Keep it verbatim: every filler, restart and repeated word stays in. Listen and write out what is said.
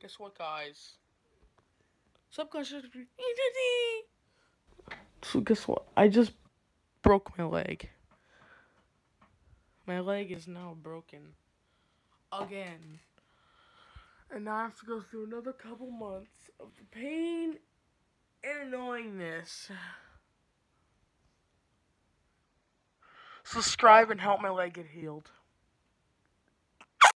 Guess what, guys? Subconscious. So guess what? I just broke my leg. My leg is now broken again, and now I have to go through another couple months of the pain and annoyingness. Subscribe and help my leg get healed.